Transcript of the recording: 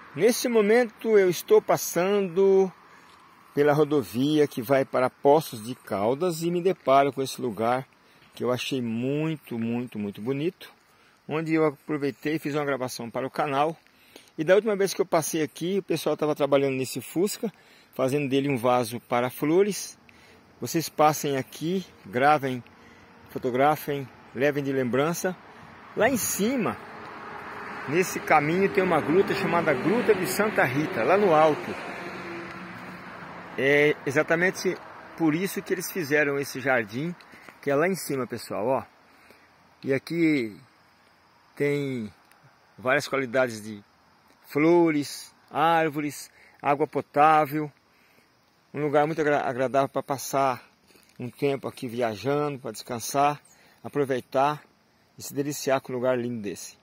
Nesse momento eu estou passando pela rodovia que vai para Poços de Caldas e me deparo com esse lugar que eu achei muito bonito, onde eu aproveitei e fiz uma gravação para o canal. E da última vez que eu passei aqui, o pessoal estava trabalhando nesse Fusca, fazendo dele um vaso para flores. Vocês passem aqui, gravem, fotografem, levem de lembrança. Lá em cima, nesse caminho, tem uma gruta chamada Gruta de Santa Rita, lá no alto. É exatamente por isso que eles fizeram esse jardim, que é lá em cima, pessoal, ó. E aqui tem várias qualidades de flores, árvores, água potável. Um lugar muito agradável para passar um tempo aqui viajando, para descansar, aproveitar e se deliciar com um lugar lindo desse.